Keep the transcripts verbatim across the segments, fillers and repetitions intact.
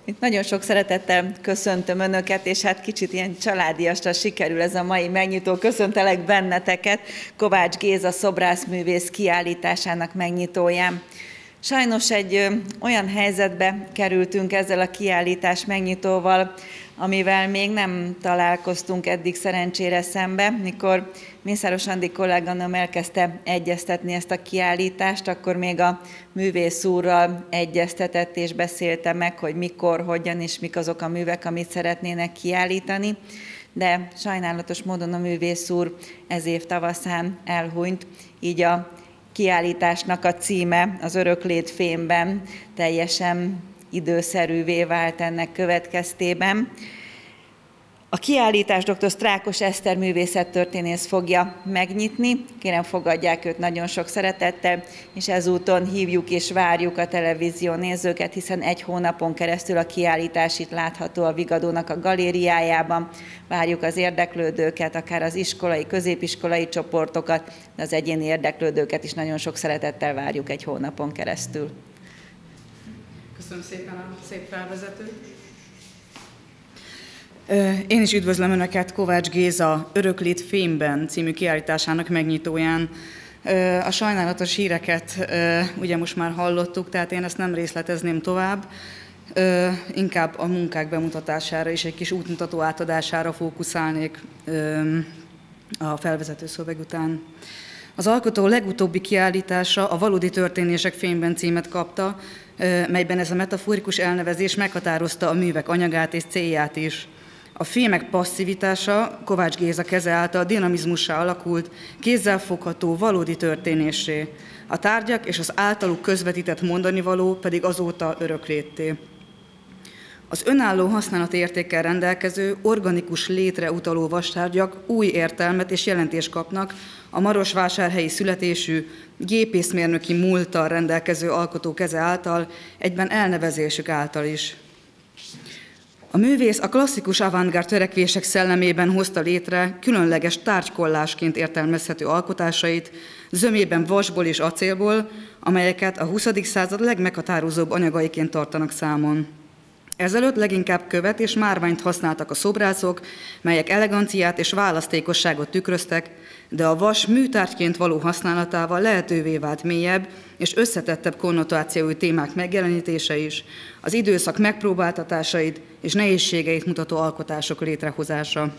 Itt nagyon sok szeretettel köszöntöm Önöket, és hát kicsit ilyen családiasra sikerül ez a mai megnyitó. Köszöntelek benneteket Kovács Géza szobrászművész kiállításának megnyitóján. Sajnos egy ö, olyan helyzetbe kerültünk ezzel a kiállítás megnyitóval, amivel még nem találkoztunk eddig szerencsére szembe. Mikor Mészáros Andi kolléganőm elkezdte egyeztetni ezt a kiállítást, akkor még a művész úrral egyeztetett és beszélte meg, hogy mikor, hogyan és mik azok a művek, amit szeretnének kiállítani. De sajnálatos módon a művész úr ez év tavaszán elhunyt, így a kiállításnak a címe az Öröklét fémben teljesen időszerűvé vált ennek következtében. A kiállítást dr. Sztrákos Eszter művészettörténész fogja megnyitni. Kérem, fogadják őt nagyon sok szeretettel, és ezúton hívjuk és várjuk a televízió nézőket, hiszen egy hónapon keresztül a kiállítás itt látható a Vigadónak a galériájában. Várjuk az érdeklődőket, akár az iskolai, középiskolai csoportokat, de az egyéni érdeklődőket is nagyon sok szeretettel várjuk egy hónapon keresztül. Köszönöm szépen a szép felvezetőt. Én is üdvözlöm Önöket Kovács Géza Öröklét fémben című kiállításának megnyitóján. A sajnálatos híreket ugye most már hallottuk, tehát én ezt nem részletezném tovább. Inkább a munkák bemutatására és egy kis útmutató átadására fókuszálnék a felvezető szöveg után. Az alkotó legutóbbi kiállítása a Valódi történések fémben címet kapta, melyben ez a metaforikus elnevezés meghatározta a művek anyagát és célját is. A fémek passzivitása Kovács Géza keze által dinamizmussá alakult, kézzelfogható, valódi történéssé. A tárgyak és az általuk közvetített mondanivaló pedig azóta öröklétté. Az önálló használati értékkel rendelkező, organikus létre utaló vastárgyak új értelmet és jelentést kapnak a marosvásárhelyi születésű, gépészmérnöki múlttal rendelkező alkotó keze által, egyben elnevezésük által is. A művész a klasszikus avantgárd törekvések szellemében hozta létre különleges tárgykollásként értelmezhető alkotásait, zömében vasból és acélból, amelyeket a huszadik század legmeghatározóbb anyagaiként tartanak számon. Ezelőtt leginkább követ és márványt használtak a szobrászok, melyek eleganciát és választékosságot tükröztek, de a vas műtárgyként való használatával lehetővé vált mélyebb és összetettebb konnotációi témák megjelenítése is, az időszak megpróbáltatásait és nehézségeit mutató alkotások létrehozása.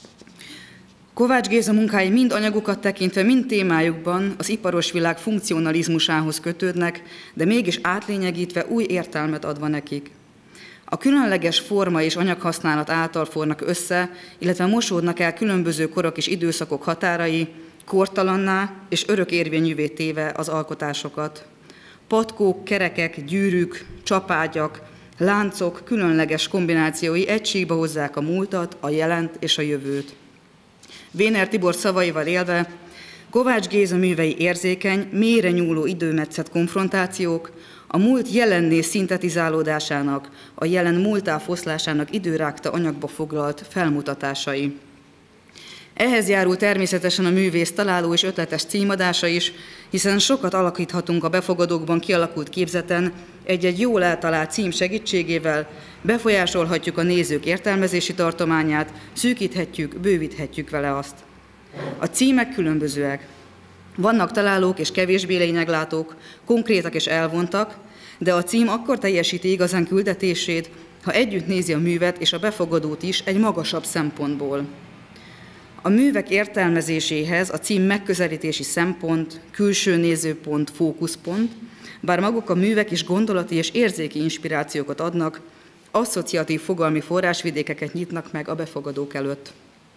Kovács Géza munkái mind anyagukat tekintve, mind témájukban az iparos világ funkcionalizmusához kötődnek, de mégis átlényegítve új értelmet adva nekik. A különleges forma és anyaghasználat által fornak össze, illetve mosódnak el különböző korok és időszakok határai, kortalanná és örökérvényűvé téve az alkotásokat. Patkók, kerekek, gyűrűk, csapágyak, láncok különleges kombinációi egységbe hozzák a múltat, a jelent és a jövőt. Véner Tibor szavaival élve, Kovács Géza művei érzékeny, mélyre nyúló időmetszett konfrontációk, a múlt jelenné szintetizálódásának, a jelen múltá foszlásának időrágta anyagba foglalt felmutatásai. Ehhez járul természetesen a művész találó és ötletes címadása is, hiszen sokat alakíthatunk a befogadókban kialakult képzeten, egy-egy jól eltalált cím segítségével befolyásolhatjuk a nézők értelmezési tartományát, szűkíthetjük, bővíthetjük vele azt. A címek különbözőek. Vannak találók és kevésbé lényeglátók, konkrétak és elvontak, de a cím akkor teljesíti igazán küldetését, ha együtt nézi a művet és a befogadót is egy magasabb szempontból. A művek értelmezéséhez a cím megközelítési szempont, külső nézőpont, fókuszpont, bár maguk a művek is gondolati és érzéki inspirációkat adnak, asszociatív fogalmi forrásvidékeket nyitnak meg a befogadók előtt.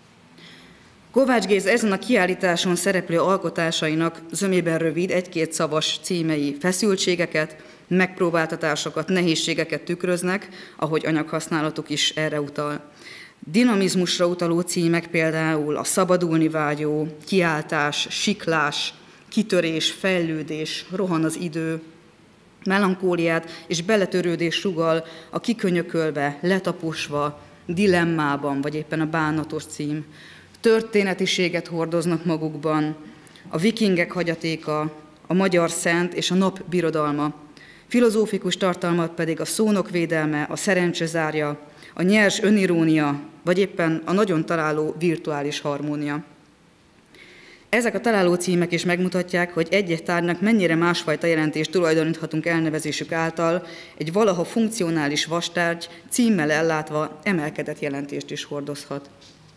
Kovács Géza ezen a kiállításon szereplő alkotásainak zömében rövid, egy-két szavas címei feszültségeket, megpróbáltatásokat, nehézségeket tükröznek, ahogy anyaghasználatuk is erre utal. Dinamizmusra utaló címek például a szabadulni vágyó, kiáltás, siklás, kitörés, fejlődés, rohan az idő, melankóliát és beletörődés sugall a kikönyökölve, letaposva, dilemmában, vagy éppen a bánatos cím. Történetiséget hordoznak magukban, a vikingek hagyatéka, a magyar szent és a nap birodalma. filozófikus tartalmat pedig a szónok védelme, a szerencsezárja, a nyers önirónia, vagy éppen a nagyon találó virtuális harmónia. Ezek a találó címek is megmutatják, hogy egy-egy tárgynak mennyire másfajta jelentést tulajdoníthatunk elnevezésük által, egy valaha funkcionális vastárgy címmel ellátva emelkedett jelentést is hordozhat.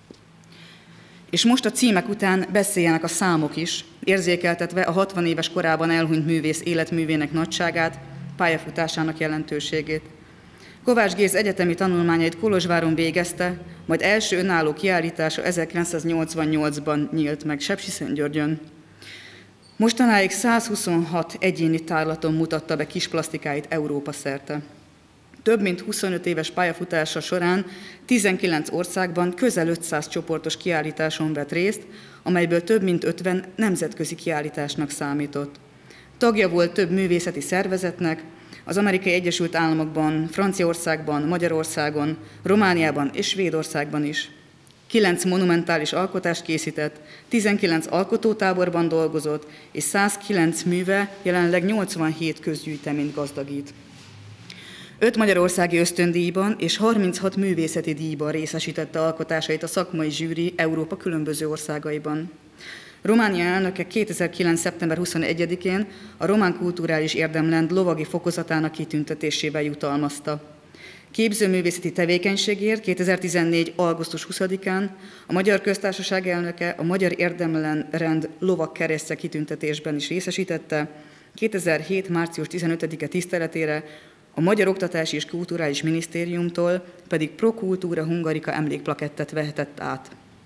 És most a címek után beszéljenek a számok is, érzékeltetve a hatvan éves korában elhunyt művész életművének nagyságát, pályafutásának jelentőségét. Kovács Géza egyetemi tanulmányait Kolozsváron végezte, majd első önálló kiállítása ezerkilencszáznyolcvannyolcban nyílt meg Sepsiszentgyörgyön. Mostanáig százhuszonhat egyéni tárlaton mutatta be kisplasztikáit Európa szerte. Több mint huszonöt éves pályafutása során tizenkilenc országban közel ötszáz csoportos kiállításon vett részt, amelyből több mint ötven nemzetközi kiállításnak számított. Tagja volt több művészeti szervezetnek, az Amerikai Egyesült Államokban, Franciaországban, Magyarországon, Romániában és Svédországban is. Kilenc monumentális alkotást készített, tizenkilenc alkotótáborban dolgozott, és százkilenc műve jelenleg nyolcvanhét közgyűjteményt gazdagít. Öt magyarországi ösztöndíjban és harminchat művészeti díjban részesítette alkotásait a szakmai zsűri Európa különböző országaiban. Románia elnöke kétezer-kilenc. szeptember huszonegyedikén a Román Kulturális Érdemrend lovagi fokozatának kitüntetésével jutalmazta. Képzőművészeti tevékenységért kétezer-tizennégy. augusztus huszadikán a Magyar Köztársaság elnöke a Magyar Érdemrend lovag keresztje kitüntetésben is részesítette, kétezer-hét. március tizenötödike tiszteletére a Magyar Oktatási és Kulturális Minisztériumtól pedig Pro Cultura Hungarica emlékplakettet vehetett át.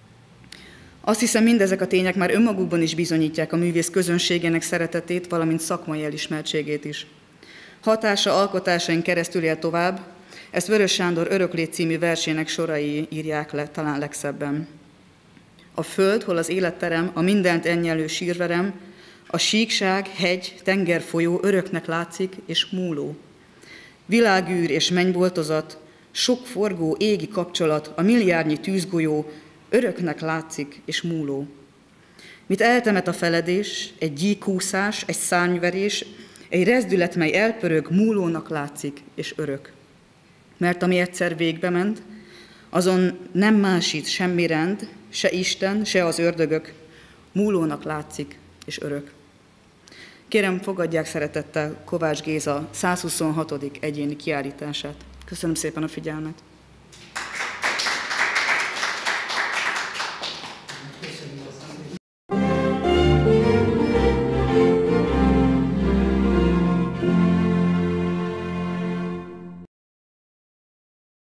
Azt hiszem, mindezek a tények már önmagukban is bizonyítják a művész közönségének szeretetét, valamint szakmai elismertségét is. Hatása alkotásain keresztül él tovább, ezt Vörös Sándor Öröklét című versének sorai írják le talán legszebben. A föld, hol az életterem, a mindent ennyelő sírverem, a síkság, hegy, tenger, folyó öröknek látszik és múló. Világűr és mennyboltozat, sok forgó égi kapcsolat, a milliárdnyi tűzgolyó, öröknek látszik és múló. Mit eltemet a feledés, egy gyíkúszás, egy szárnyverés, egy rezdület, mely elpörög, múlónak látszik és örök. Mert ami egyszer végbe ment, azon nem másít semmi rend, se Isten, se az ördögök, múlónak látszik és örök. Kérem, fogadják szeretettel Kovács Géza százhuszonhatodik egyéni kiállítását. Köszönöm szépen a figyelmet!